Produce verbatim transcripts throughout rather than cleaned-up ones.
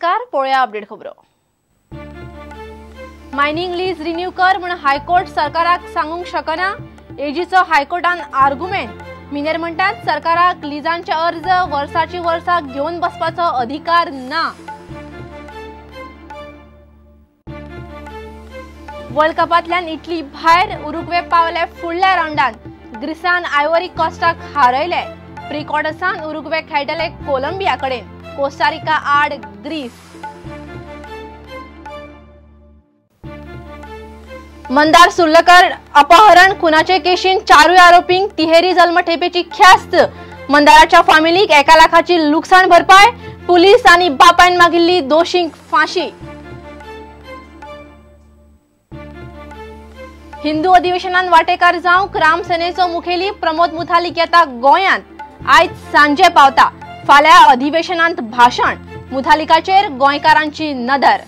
नमस्कार, पळया अपडेट खबरो। मायनिंग लीज रिन्यू कर म्हण हायकोर्ट सरकाराक सांगूंक शकना। एजीचो हायकोर्टान आर्ग्युमेंट। मिनेर म्हणटात सरकाराक लिजांचे अर्ज वर्साची वर्सा घेवन बसपाचो अधिकार ना। वर्ल्ड कपांतल्यान इटली भायर, उरुग्वे पावले फुडल्या राउंडात। ग्रीसान आयव्हरी कोस्टाक हारयले। प्री क्वार्टर्सान उरुग्वे खेळटले कोलंबिया कडेन, कोस्टारिका आड ग्रीस। मंदार सुर्लकर अपहरण खुनाचे केशीन चारूय आरोपींक तिहेरी जल्मठेपेची ख्यास्त। मंदाराच्या फॅमिलीक एका लाखाची लुकसाण भरपाय। पुलीस आणि बापायन मागिल्ली दोषींक फाशी। हिंदू अधिवेशनान वाटेकार जावंक रामसेनेचो मुखेली प्रमोद मुथालिक येता गोंयांत। आयज सांजे पावता। फाल्या अधिवेशनांत भाषण। मुथालिकाचेर गोंयकारांची नदर।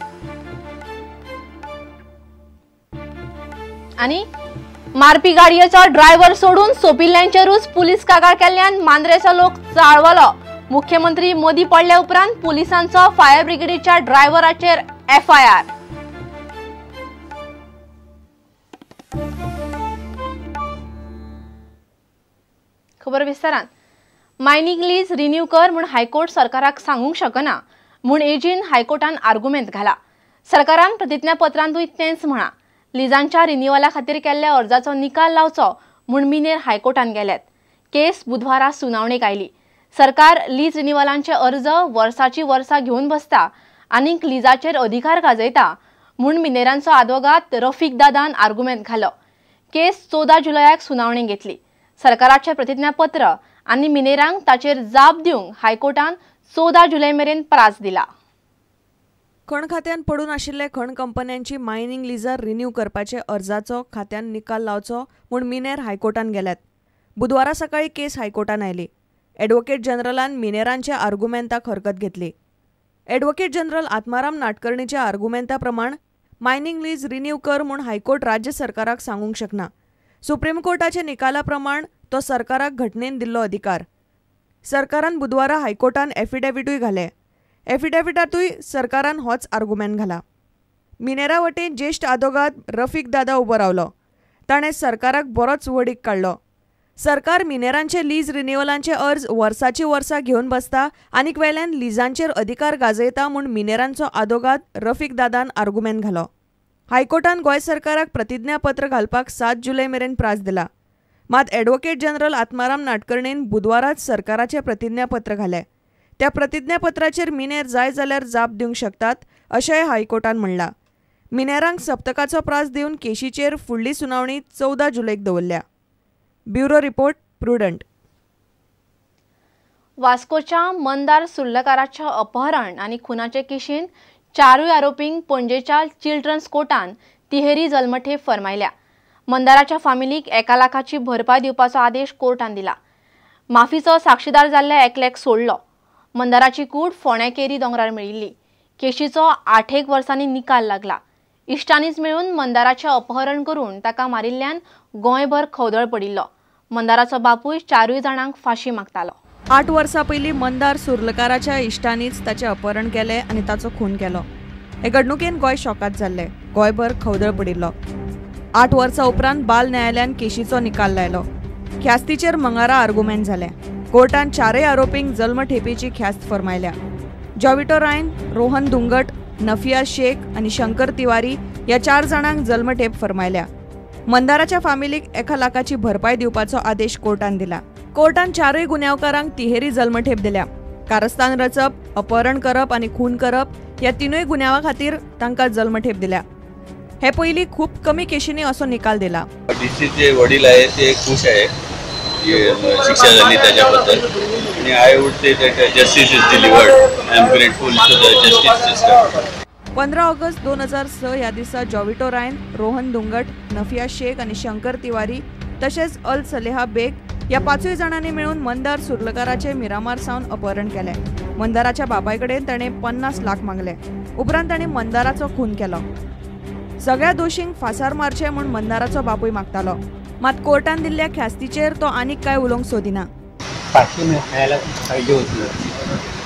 आणि मारपी गाडयेचो ड्रायव्हर सोडून सोपिल्ल्यांचेरूच पुलीस कागाळ केल्ल्यान मांद्रेचो लोक चाळवलो। मुख्यमंत्री मोदी पडले उपरांत पुलिसांचो फायर ब्रिगेडीच्या ड्रायव्हराचेर एफ आय आर। खबर विस्तारान। मायनिंग लीज रिन्यू कर म्हण हायकोर्ट सरकाराक सांगूंक शकना म्हण एजीन हायकोर्टान आर्ग्युमेंट घाला। सरकारान प्रतिज्ञापत्रांतूय तेंच म्हणा। लिजांच्या रिन्युअला खातीर केल्ल्या अर्जाचो निकाल लावचो म्हण मिनेर हायकोर्टान गेल्यात। केस बुधवारा सुनावणेक आयली। सरकार लीज रिन्युअलांचे अर्ज वर्साची वर्सा घेवन बसता आनी लिजाचेर अधिकार गाजयता म्हण मिनेरांचो आदवोगाद रफीक दादान आर्ग्युमेंट घालो। केस चौदा जुलयाक सुनावणेक घेतली। सरकाराचे प्रतिज्ञापत्र आनी मिनेरांक ताचेर जाप दिवंक हायकोर्टान चौदा जुलै मेरेन प्रास दिला। खण खात्यान पडून आशिल्ले खण कंपन्यांची मायनिंग लिजार रिन्यू करपाचे अर्जाचो खात्यान निकाल लावचो म्हूण मिनेर हायकोर्टान गेल्यात। बुधवारा सकाळी केस हायकोर्टान आयली। एडव्होकेट जनरलान मिनेरांच्या आर्ग्युमेंटाक हरकत घेतली। एडव्होकेट जनरल आत्माराम नाटकर्णीच्या आर्ग्युमेंटा प्रमाण मायनिंग लीज रिन्यू कर म्हूण हायकोर्ट राज्य सरकाराक सांगूंक शकना। सुप्रीम कोर्टाच्या निकाला प्रमाण तो सरकाराक घटनेन दिल्लो अधिकार। सरकारान बुधवारा हायकोर्टान एफिडेविटूय घाले। एफिडेविटातूय सरकारान होच आर्ग्युमेंट घाला। मिनेरा वटेन ज्येष्ठ आदवोगाद रफीक दादा उबो रावलो। ताणें सरकाराक बरोच वडीक काडलो। सरकार मिनेरांचे लीज रिन्युअलांचे अर्ज वर्साची वर्सा घेवन बसता आनीक वेल्यान लिजांचेर अधिकार गाजयता म्हूण मिनेरांचो आदवोगाद रफीक दादान आर्ग्युमेंट घालो। हायकोर्टान गोंय सरकाराक प्रतिज्ञापत्र घालपाक सात जुलै मेरेन प्रास दिला। मात एडव्होकेट जनरल आत्माराम नाटकर्णीन बुधवाराच सरकाराचे प्रतिज्ञापत्र घाले। त्या प्रतिज्ञापत्राचेर मिनेर जाय जाल्यार जाप दिवंक शकतात अशेंय हायकोर्टान म्हणला। मिनेरांक सप्तकाचो प्रास दिवन केशीचेर फुडली सुनावणी चौदा जुलैक दवरल्या। Bureau report, prudent. वास्कोच्या मंदार सुर्लकाराच्या अपहरण आनी खुनाचे केशीन चारूय आरोपींक पणजेच्या चिल्ड्रन्स कोर्टान तिहेरी जल्मठेप फरमायल्या। मंदाराच्या फॅमिलीक एका लाखाची भरपाय दिवपाचो आदेश कोर्टान दिला। माफीचो साक्षीदार जाल्ल्या एकल्याक सोडलो। मंदाराची कूड फोण्या केरी दोंगरार मेळिल्ली। केशीचो आठेक वर्सांनी निकाल लागला। इश्टांनीच मेळून मंदाराचें अपहरण करून ताका मारिल्ल्यान गोंयभर खवदळ पडिल्लो। मंदाराचो बापूय चारूय जाणांक फाशी मागतालो। आठ वर्सां पयलीं मंदार सुर्लकाराच्या इश्टांनीच ताचें अपहरण केलें आनी ताचो खून केलो। हे घडणुकेन गोंय शॉकात जाल्लें। गोंयभर खवदळ पडिल्लो। आठ वर्सां उपरांत बाल न्यायालयान केशीचो निकाल लायलो। ख्यास्तीचेर मंगळारा आर्ग्युमेंट जालें। कोर्टान चारय आरोपींक जल्मठेपेची ख्यास्त फरमायल्या। जॉविटो रायन, रोहन दुंगट, नफिया शेख आनी शंकर तिवारी ह्या चार जाणांक जल्मठेप फरमायल्या। मंदाराच्या फॅमिलीक एका लाखाची भरपाय दिवपाचो आदेश कोर्टान दिला। कोर्टान चारय गुन्यांवकारांक तिहेरी जल्मठेप दिल्या। कारस्थान रचप, अपहरण करप आनी खून करप ह्या तिनूय गुन्यांवा खातीर तांकां जल्मठेप दिल्या। हे पयलीं खूब कमी केशींनी असो निकाल दिला। डीसीचे वडील आहे ते खुश आहे शिक्षा झाली त्याच्याबद्दल आणि I would say that justice is delivered. I am grateful to the justice system. पंधरा ऑगस्ट दोन हजार स ह्या दिसा जॉविटो रायन, रोहन दुंगट, नफिया शेख आनी शंकर तिवारी तशेंच अल सलेहा बेग ह्या पाचूय जाणांनी मेळून मंदार सुर्लकाराचे मिरामार सावन अपहरण केलें। मंदाराच्या बापाय कडेन ताणें पन्नास लाख मागले। उपरांत ताणें मंदाराचो खून केलो। सगळ्या दोशींक फासार मारचे म्हूण मंदाराचो बापूय मागतालो। मात कोर्टान दिल्ल्या ख्यास्तीचेर तो आनीक काय उलोवंक सोदिना। फाशी मेळायला पाहिजे होती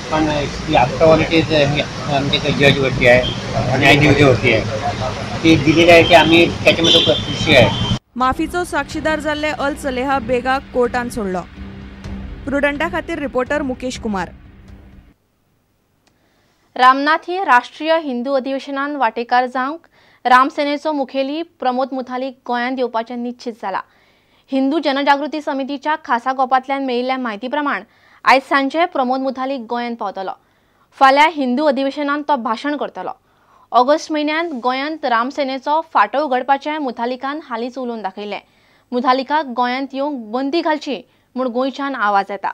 पण आत्तावरती आमच्या जजवरती आहे न्यायदेवतेवरती आहे ती दिलेली आहे की आम्ही त्याच्यामध्ये खुशी आहे. माफीचो साक्षीदार जाल्ले अल सलेहा बेगाक कोर्टान सोडलो. प्रुडंटा खातीर रिपोर्टर मुकेश कुमार. रामनाथी राष्ट्रीय हिंदू अधिवेशनान वांटेकार जावंक रामसेनेचो मुखेली प्रमोद मुथालीक गोंयांत येवपाचें निश्चित जाला. हिंदू जनजागृती समितीच्या खासा गोपांतल्यान मेळिल्ल्या म्हायती प्रमाण आयज सांजे प्रमोद मुथालीक गोंयांत पावतलो. फाल्यां हिंदू अधिवेशनांत तो भाशण करतलो. ऑगस्ट म्हयन्यांत गोंयांत रामसेनेचो फांटो उगडपाचें मुथालिकान हालींच उलोवन दाखयलें. मुथालिकाक गोंयांत येवंक बंदी घालची म्हूण गोंयच्यान आवाज येता.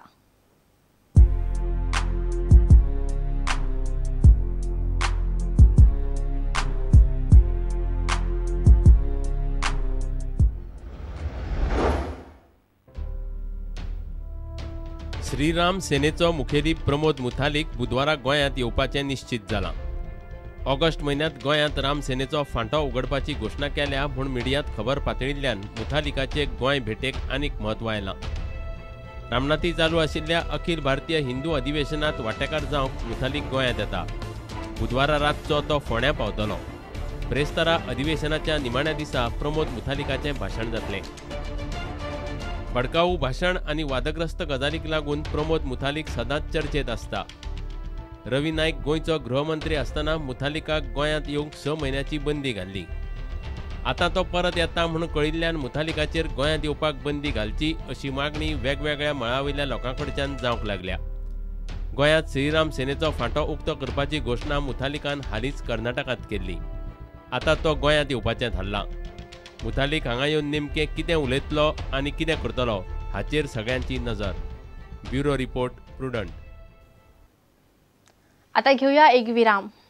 श्रीराम सेनेचो मुखेली प्रमोद मुथालीक बुधवारा गोंयांत येवपाचें निश्चित जालां. ऑगस्ट म्हयन्यांत गोंयांत राम सेनेचो फांटो उगडपाची घोशणा केल्या म्हूण मिडियांत खबर पातळिल्ल्यान मुथालिकाचे गोंय भेटेक आनीक म्हत्व आयलां. रामनाथी चालू आशिल्ल्या अखिल भारतीय हिंदू अधिवेशनांत वांटेकार जावंक मुथालीक गोंयांत येता. बुधवारा रातचो तो फोंड्या पावतलो. ब्रेस्तारा अधिवेशनाच्या निमाण्या दिसा प्रमोद मुथालिकाचें भाशण जातलें. भडकाऊ भाशण आनी वादग्रस्त गजालीक लागून प्रमोद मुथालीक सदांच चर्चेत आसता. रवी नाईक गोंयचो गृहमंत्री आसतना मुथालिकाक गोंयांत येवंक स म्हयन्याची बंदी घाल्ली. आतां तो परत येता म्हूण कळिल्ल्यान मुथालिकाचेर गोंयांत येवपाक बंदी घालची अशी मागणी वेगवेगळ्या मळावयल्या लोकां कडच्यान जावंक लागल्या. गोंयांत श्रीराम सेनेचो फांटो उक्तो करपाची घोशणा मुथालिकान हालींच कर्नाटकांत केल्ली. आतां तो गोंयांत येवपाचें थारलां. मुथालीक हांगा येवन नेमकें कितें उलयतलो आनी कितें करतलो हाचेर सगळ्यांची नजर. Bureau report prudent. आता घेऊया एक विराम.